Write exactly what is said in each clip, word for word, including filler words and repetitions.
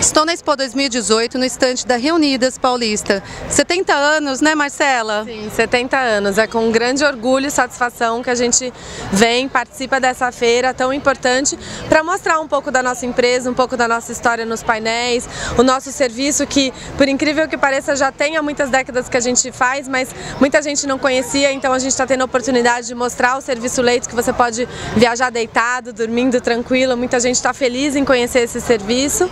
Estou na Expo dois mil e dezoito, no estande da Reunidas Paulista. setenta anos, né, Marcela? Sim, setenta anos. É com grande orgulho e satisfação que a gente vem, participa dessa feira tão importante para mostrar um pouco da nossa empresa, um pouco da nossa história nos painéis, o nosso serviço que, por incrível que pareça, já tem há muitas décadas que a gente faz, mas muita gente não conhecia, então a gente está tendo a oportunidade de mostrar o serviço leito, que você pode viajar deitado, dormindo tranquilo. Muita gente está feliz em conhecer esse serviço.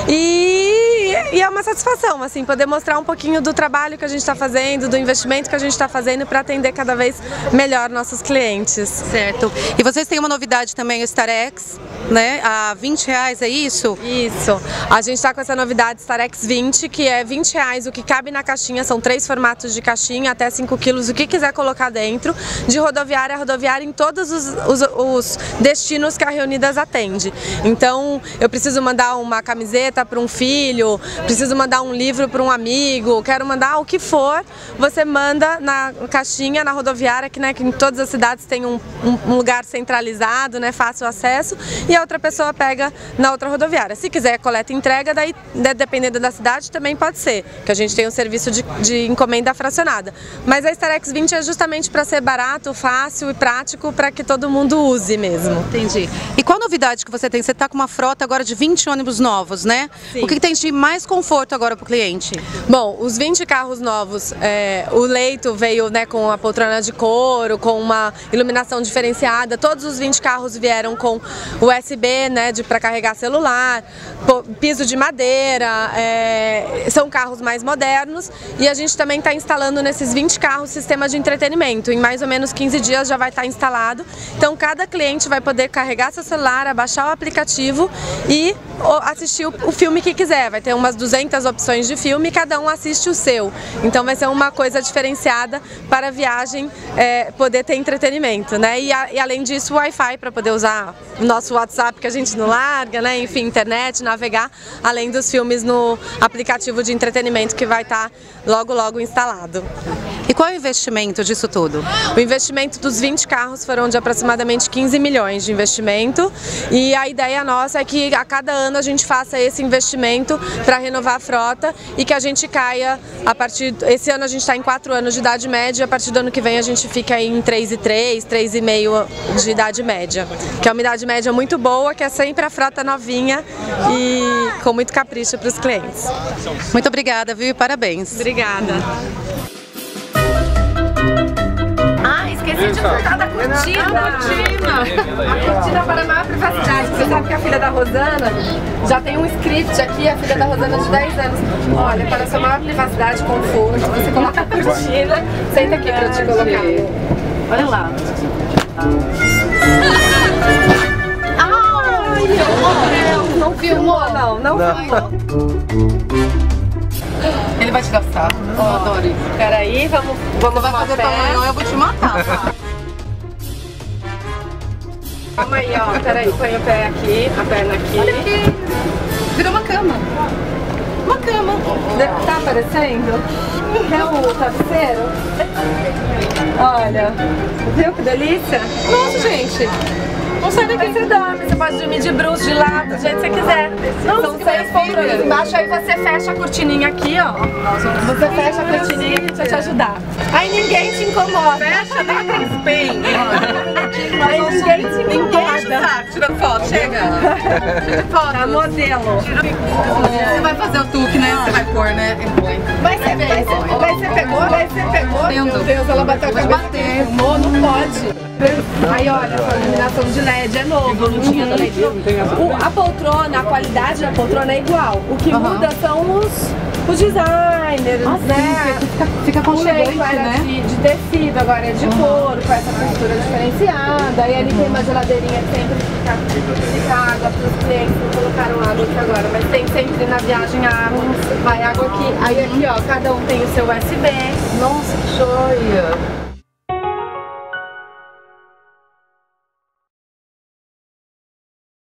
E, e é uma satisfação, assim, poder mostrar um pouquinho do trabalho que a gente está fazendo, do investimento que a gente está fazendo para atender cada vez melhor nossos clientes. Certo. E vocês têm uma novidade também, o Starex, né? A vinte reais, é isso? Isso. A gente está com essa novidade Starex vinte, que é vinte reais o que cabe na caixinha, são três formatos de caixinha, até cinco quilos, o que quiser colocar dentro, de rodoviária a rodoviária em todos os, os, os destinos que a Reunidas atende. Então, eu preciso mandar uma camiseta para um filho, preciso mandar um livro para um amigo, quero mandar o que for, você manda na caixinha, na rodoviária, que, né, que em todas as cidades tem um, um, um lugar centralizado, né, fácil acesso, e a outra pessoa pega na outra rodoviária. Se quiser coleta e entrega, daí, dependendo da cidade, também pode ser, que a gente tem um serviço de, de encomenda fracionada. Mas a Starex vinte é justamente para ser barato, fácil e prático, para que todo mundo use mesmo. Entendi. E qual a novidade que você tem? Você está com uma frota agora de vinte ônibus novos, né? Sim. O que, que tem de mais conforto agora para o cliente? Bom, os vinte carros novos, é, o leito veio, né, com a poltrona de couro, com uma iluminação diferenciada. Todos os vinte carros vieram com U S B, né, para carregar celular, piso de madeira, é, são carros mais modernos, e a gente também está instalando nesses vinte carros sistema de entretenimento. Em mais ou menos quinze dias já vai estar instalado. Então cada cliente vai poder carregar seu celular, abaixar o aplicativo e assistir o filme que quiser. Vai ter umas duzentas opções de filme e cada um assiste o seu. Então vai ser uma coisa diferenciada para a viagem, é, poder ter entretenimento, né? E, a, e além disso, o Wi-Fi para poder usar o nosso WhatsApp, que a gente não larga, né? Enfim, internet, navegar, além dos filmes no aplicativo de entretenimento que vai estar logo logo instalado. E qual é o investimento disso tudo? O investimento dos vinte carros foram de aproximadamente quinze milhões de investimento, e a ideia nossa é que a cada ano a gente faça esse investimento para renovar a frota e que a gente caia a partir... Esse ano a gente está em quatro anos de idade média, a partir do ano que vem a gente fica em três e três, três e meio de idade média, que é uma idade média muito boa, que é sempre a frota novinha e com muito capricho para os clientes. Muito obrigada, viu? E parabéns. Obrigada. Esqueci de contar da cortina. A cortina. A cortina para a maior privacidade. Você sabe que a filha da Rosana já tem um script aqui, a filha da Rosana de dez anos. Olha, para a sua maior privacidade, conforto, você coloca a cortina. Senta aqui para eu te colocar. Olha lá. Ai, meu Deus. Não filmou, não. Não, não. filmou. Ele vai te dar sarro, né? Eu adoro isso. Peraí, vamos, vamos vai fazer tamanho, eu vou te matar. Calma aí, ó. Peraí, põe o pé aqui, a perna aqui. Olha aqui. Virou uma cama. Uma cama. Tá aparecendo? Quer o travesseiro? Olha, viu que delícia? Nossa, gente. Não sai daqui. Aí você dorme, você pode dormir de bruxo, de lado, do jeito que você quiser. Não, são seis poltronas embaixo, aí você fecha a cortininha aqui, ó. Você fecha a cortininha e deixa eu te ajudar. Aí ninguém te incomoda. Fecha, dá aqueles peitos. Aí ninguém te incomoda. Ninguém te sabe. Tirando foto, chega. Tira foto. Tá modelo. Você vai fazer o tuque, né? Você vai pôr, né? Mas você, mas você, mas você pegou? Mas você pegou? Meu Deus, ela bateu a cabeça. Filmou, não pode. Aí olha, a iluminação de L E D é novo, não tinha também. O, a poltrona, a qualidade da poltrona é igual. O que uhum. muda são os, os designers, ah, né? Fica, fica aconchegante, né? De, de tecido, agora é de uhum. couro, com essa textura diferenciada. Aí ali tem uma geladeirinha que sempre fica, fica água para os clientes, não colocaram água aqui agora, mas tem sempre na viagem água, vai água aqui. Aí aqui ó, cada um tem o seu U S B. Nossa, que joia!